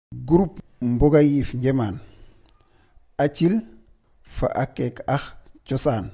groupe Mbogayif Njemaan acil fa akek ax cosaan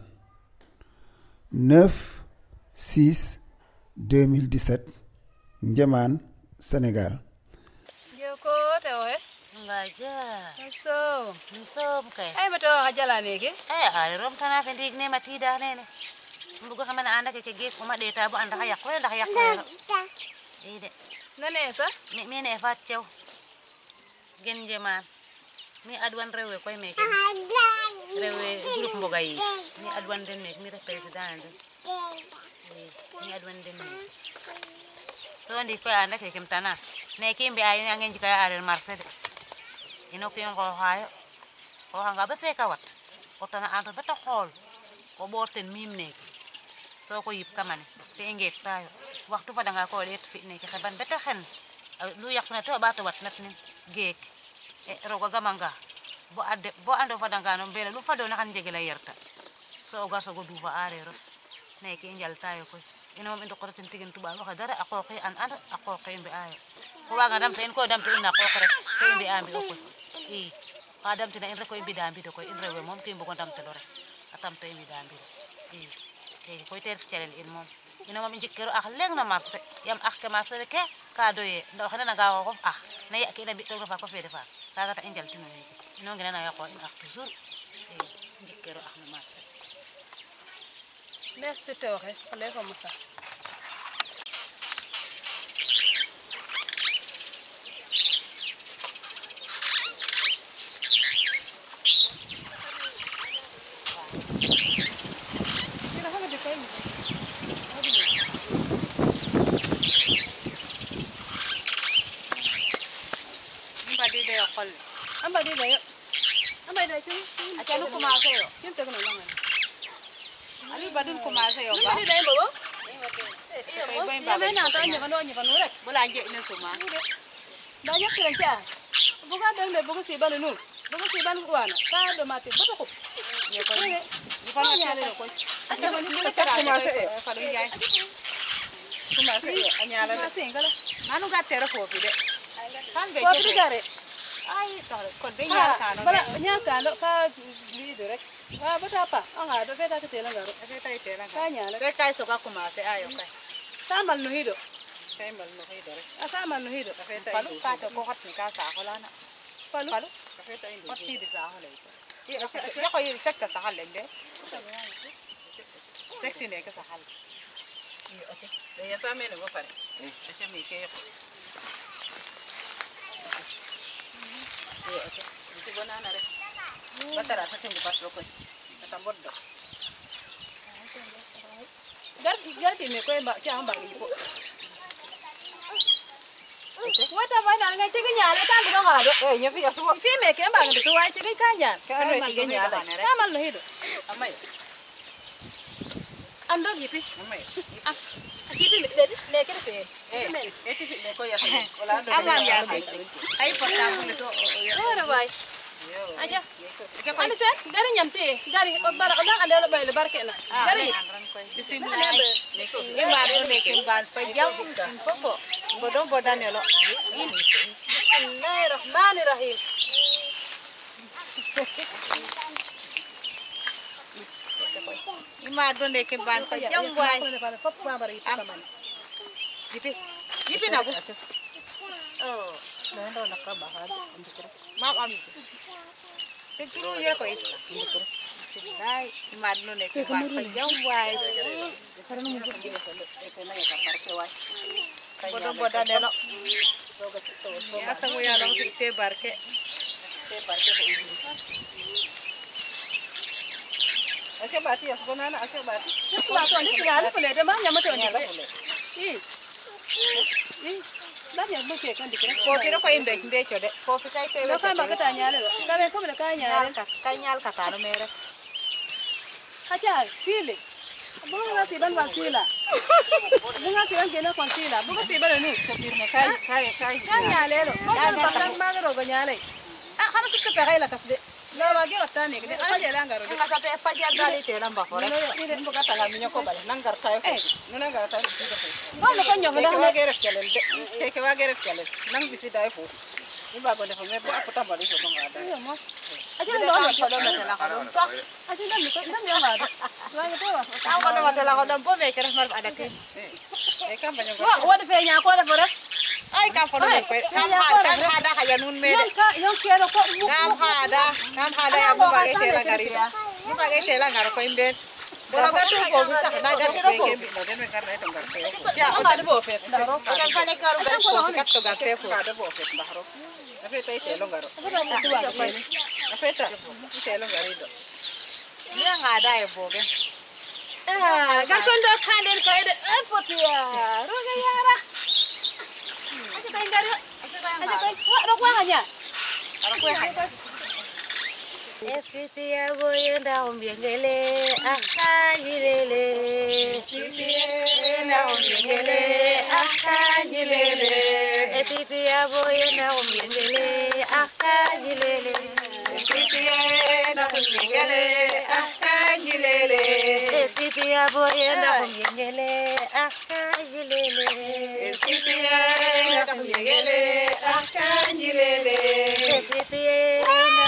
9/6/2017 Njemaan Sénégal. Joko tewe Ngaja. so Nsom kay. ay bato hajala neke Are rom kana fe ndig ne matida nene. Mbugo xamana anda ke ge ko ma deta bu anda yak ko ndax yak ko. Ide. nane sa Mi ne fat cew. Gen jeman. Mi adwan rewe koy meke. Rewe groupe Mbogayif. Mi adwan den mek mi ref president den. Mi adwan den mek. So ndi ko anda ke kemtana. Ne kimbe ayo ngen jikaya are marché de. Ino ko yon ko hayo. Ko hanga ba se kawat. Ko tana ando beta xol. Ko borten mim nek. So ko yip kamane. Te ngek tayo. Waxtu fa danga ko let fi nek xeban beta xen. Lu yakna to ba to wat nat ni gek. Rogo gamanga. Bo ando fa danga no bela lu fa do na kan jegela yerta. So garso go dufa arero. Nek injal tayo ko. Ino mom ndo ko tan tigen tuba waxa dara akoxi an anda akoxi mbi ayo. Ko waga dam ten ko dam te ina ko rek te mbi ambi ko i adam tina in reko imbi dambi do ko in rewe mom kimbo ko dam te do rek atam te imbi dambi i te ko ter celen in mom ina mom jikero ak leng na marché yam ak ke marché ke ka doye ndo xana nga ko ak na ya ke na bi to fa ko fede fa kaga ta injal tinu ni ino ngena na ya ko in ak toujours jikero ak na marché merci tewe xale ko musa amba di dayo chung acha lu kumase yo kim te kono langan ali badun kumase yo amba di dayo bobo Kay ya me na ta nya kanu rek bola je ina suma da nya kira kya buga be me buga si banu buga si banu wana ka do mate boto ko ye ko ni fa nya le ko anya mani ni ta kumase fa lu jay kumase anyala ma singala manu ga tere fofi de kan be ko bi gare ay ko de nya kanu bala nya kanu ka li do rek bata pa anga do feta te la ngaro feta itela ka nya le kai so ka kumase ayo kai tamal no hido kai mal no kai dore tamal no hido feta palu ka to ko hat ni ka sa holana palu feta indi ko ti di sa hola ya ko yiri sekka sa halle de sekti ne ka sa halle yo ase de ya sa me ne bo pare ase mi ke yo ate ti bonana re batara ta tingu patro ko ta boddo gar ti me ko ba kya hamba ni ko wata ba na ngai tigi nya le ta do ga do nya fi asu fi me ke ba ngai to wai tigi ka nya ka no ti nya ba ne re tamal no hido amai ando gipi amai gipi me de me ke fe ti me ko ya wala ndo Aman ya ay portable to ora bai aja ani se gari nyamte gari bara ona ale lo bai le barke na gari bismillah ni ma do ne ke ban pa jam popo bodon bodane lo bismillahirrahmanirrahim ni ma do ne ke ban pa jam way pop ba bari taman yipi na bu oh ndo na ka ba ha ma ami te kilo ye ko ita dai ni ma do ne ke ban pa jam way karena mo ko na ya ka parke way bodon bodane lo ya sango ya lo te barke ko ake bati ya bonana ake bati ba to ni ga alfa le da ma nya mata wani da ya bo ke kan dikira ko kira ko imbe imbe chode ko fi kai te do kan ba ka ta nya le da le ko be ka nya le kai nyal ka ta no mere aja sile bunga nga si ban wa sila bunga si ban kena kon sila bunga si ban nu kai ka nya le ro ko ba kan ma ro ga nya le khana su ka pe la kasde la ba ge ta ne de ala le ngaro de nga ta te fa ja gali te lamba fore ni de mbuga ta la minyo ko bale nangar ta ko no nangar ta ko no ko nyomo da ke wa gere kelen nang bisi dai fu Iba ko defo me ba puta ba diso nga da. Iya mas. Aja lo lo ko do metela ko dum sak. Aja dan ko dan ya ada. Suara tu. Tahu ko na metela ko dum po me kira mar ada ke. Kan banyak ko. Wa de fe nya ko da fore. Ay kan ko me ko. Kam hada kaya nun me. Yang kero ko mu. Kam hada ya mo ba ke tela gari. Mo ba ke tela ngar ko imben. Wala ka tu ko bisa na gari ke ke bi no den me karna ito ngar ke. Ya o ta bo fet. O kan pa ne karo ba ko ka to gar fe ko. Ka bo fet ndahro. Afeta itelo ngaro. Afeta itelo ngarido. Ni ngada e boge. Gar ko ndo khanden ko ede potia. Roga yara. Aja tay ngari. Aja tay ro kwa hanya. Aro ko ha. Esipia boyenda umbiengele akajilele. Esipia umbiengele akajilele. Esipia boyenda umbiengele akajilele. Esipia umbiengele akajilele. Esipia boyenda umbiengele akajilele. Esipia umbiengele akajilele. Esipia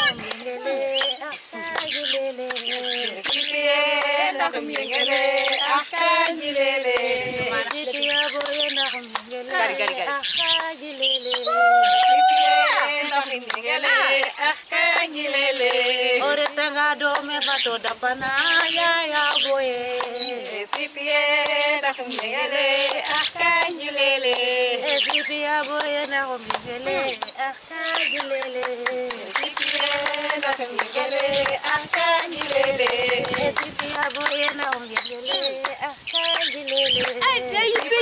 Ore tanga do me fato da pana ya boye. Esipia umbiengele akajilele. Esipia boye na umbiengele akajilele. Esipia boye na umbiengele akajilele. Ay, yipi.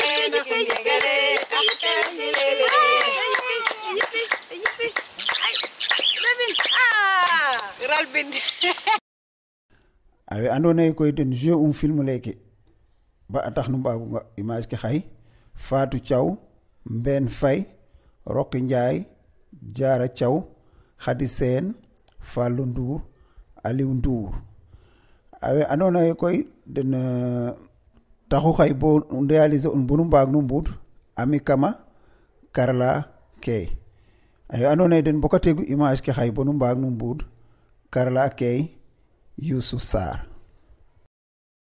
Ay, Bebin. Ralbin. awe andona koy den jeu film leke ba tax nu bagu nga image ke xay Fatou Thiaw Mben Fay Rocky Ndiaye Diara Thiaw Khady Sène Fallou Ndour Aliou Ndour awe andona koy den taxu xay bo réaliser un bunu mbag nu mbud Ami Kama Karla Kay awe andona den bokategu image ke xay bonu mbag nu mbud Karla Kay Youssouf Sarr